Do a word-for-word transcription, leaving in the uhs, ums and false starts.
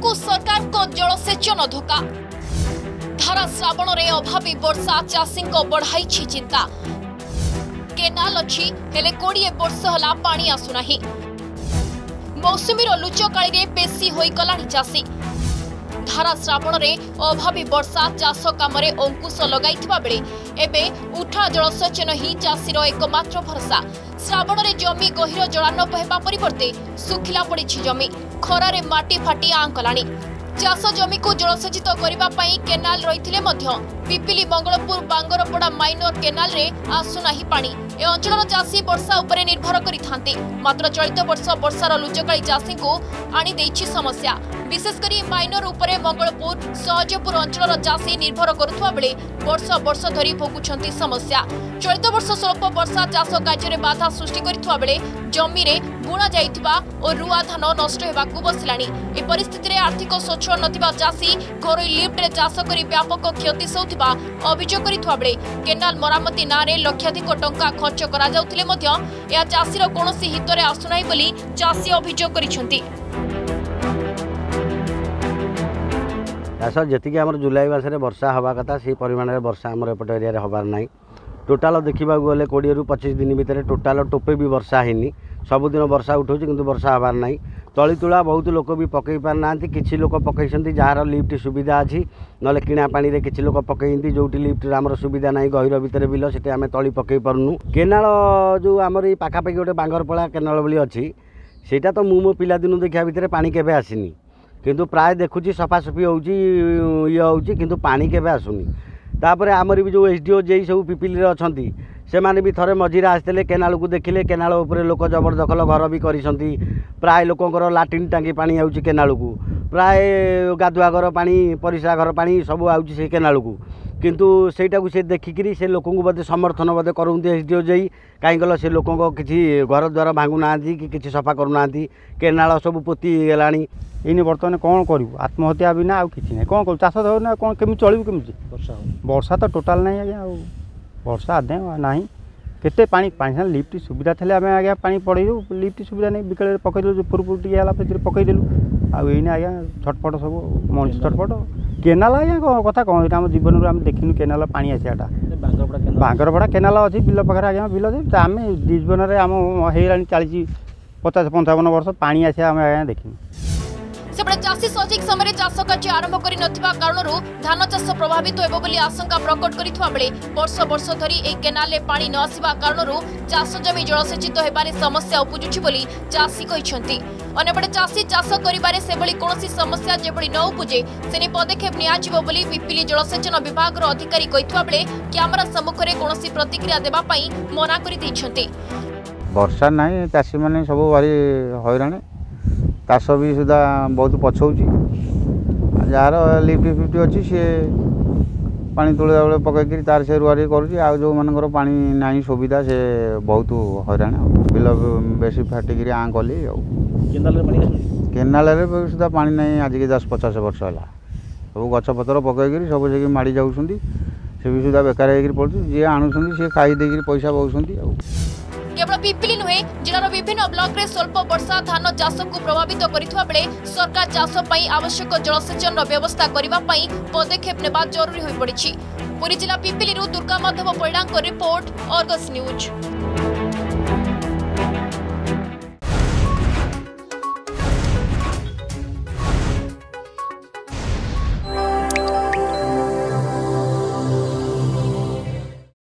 को सरकार को जलसेचन धोका धारा श्रावण रे अभावी वर्षा चाषी को बढ़ाई चिंता केनाल अच्छी हेले कोड़े वर्ष हला पानी आसुना मौसुमी लुचकाली रे पेशी होई गलानी चाषी धारा श्रावण रे अभावी वर्षा चाष काम अंकुश लगाइथिबा बेले एबे उठा जलसेचन ही चाषीर एकमात्र भरसा श्रावण रे जमी गहिर जलानप हेबा परिवर्ते सुखिला पड़ी जमी खरारे माटी फाटी आं कलानी चाष जमी को जलसेचित करबा पई केनाल रहिथिले मध्य पिपिली मंगलपुर बांगरपड़ा माइनर केनाल रे आसुनाही पानी ए अंचल चाषी वर्षा उपरे निर्भर करिथांती मात्र चलित वर्ष वर्षार लुचकाली चाषी को आनी देछि समस्या विशेष करी माइनर उपरे मंगलपुर सहजपुर अंचल चाषी निर्भर करुवा बेले वर्ष वर्ष धरी भोगुछंती समस्या चलित वर्ष स्वल्प वर्षा चाष कार्य बाधा सृष्टि करिथुवा बेले जमी रे बुणा जाइथिबा और रुआ धान नष्ट हेबाकू बसिलानी ए परिस्थिति रे आर्थिक सच्छल नथिबा चाषी घरोई लिफ्ट रे चाष करी व्यापक क्षति सौथिबा अभियोग करिथुवा बेले केनाल मरामती ना रे लक्षाधिक टंका खर्च करा जाउथिले मध्य या चाषीर कोनोसी हितरे आसुनाई बोली चाषी अभियोग करिसंती सर जी आम जुलाई मसरे वर्षा हवा कथा से परिमाण में वर्षा आम एपट एरिया हबार ना टोटाल देखा गले कोड़े रु पचिश दिन भितर टोटाल टोपे भी वर्षा है सबुदिन वर्षा उठाऊँ किंतु वर्षा हबार ना तली तुला बहुत लोक भी पकई पार ना कि लोक पकई जार लिफ्ट सुविधा अच्छी ना किणा पानी रे किछि लोक पकई जो लिफ्ट आमर सुविधा ना गहिर भितर बिल से आम तली पकई पार्नु केनाल जो आमर ये पाखापाखि गोटे बांगरपड़ा केनाल भली अच्छी सेटा तो मु मो पिलादिन देखा भितर पानी केबे आसीनी किंतु प्राय देखुची सफासफी होउची ये होउची किंतु पानी केबे आसुनी तापर आमर भी जो एसडीओ जेई सब पिपिली रे अछंती से माने भी थरे मझीरे आसते केनाल को देखिले केनाल उपरे लोक जबरदखल घर भी करिसंती प्राय लोकंकर लाट्रिन टांगी पानी आउची केनाल को प्राय गाधुआ घर पानी परिस्रा घर पानी सब आउची से केनाल को किंतु सेटा को से देखिकी से लोक बोधे समर्थन बोधे करते एसडीओ जेई कहीं गल से लोक किसी घर द्वार भांगु ना कि किसी सफा करूना केनाल सब पोती गलानी इन बर्तमान कौन करूँ आत्महत्या बिना आउ किसी ना कौन करूँ चाष ना कौन केमी चलू केमी वर्षा वर्षा तो टोटाल ना आज्ञा वर्षा आदे ना केते पानी पानी लिफ्ट सुविधा थे आम आज्ञा पानी पड़ेलु लिफ्ट सुविधा नहीं बिकल पकईदेलु पुरपुर टी है पकईदेलु आईने आज्ञा छटपट सब मनीष छटपट केनाल आज्ञा कथा कौन आम जीवन आम देखिनु केनाल पानी आसाटा बांगरपड़ा केनाल अच्छी बिल पाखे आज्ञा बिल आम जीवन में आम हो चालीस पचास पंचावन वर्ष पानी आसा आम आज्ञा देखिनु सेपटे चाषी सठिक समय चाष कार्य आरंभ कर कारण धान चाष प्रभावित होब बोली आशंका प्रकट करिथुवा बेले वर्ष वर्ष धरी ए केनाल पानी न आसिबा कारण चाष जमी जलसेचित हेबारे समस्या उपजुछि बोली चाषी कहिसंती अन्यपटे चाषी चाष करिबारे सेभली कोनोसी समस्या जेभली न उपजे सेने पदक्षेप नियाजिबो बोली पिपिली जलसेचन विभाग रो अधिकारी कहिथुवा बेले कैमरा सम्मुख रे कोनोसी प्रतिक्रिया देबा पई मना करि दैछंती वर्षा नाही चाषी माने सब भारी हैरान चाष भी सुधा बहुत पछौची जार लिफ्ट फिफ्ट अच्छी सी पा तोड़ा बेले पकईकि तार से रुआ रुई कर जो मानकर पा ना सुविधा से बहुत हैरान बिल बेसी फाटिक आँ कली केनाल सुधा पा ना आज के दस पचास वर्ष है सब गछपतर पकईकि सब से माड़ी जाऊँ से भी सुधा बेकार पड़े जी आणुं सी खाई पैसा पाँच केवल पिपिली नुहे जिलार विभिन्न ब्लॉक रे स्वल्प वर्षा धान चाष को प्रभावित करिथुवा बेले सरकार चाष पई आवश्यक जलसेचन व्यवस्था करिबा पई पदक्षेप नेबा जरूरी होई पड़िछि। पुरी जिला पिपिली रु दुर्गा माधव परिडांग रिपोर्ट अर्गस न्यूज।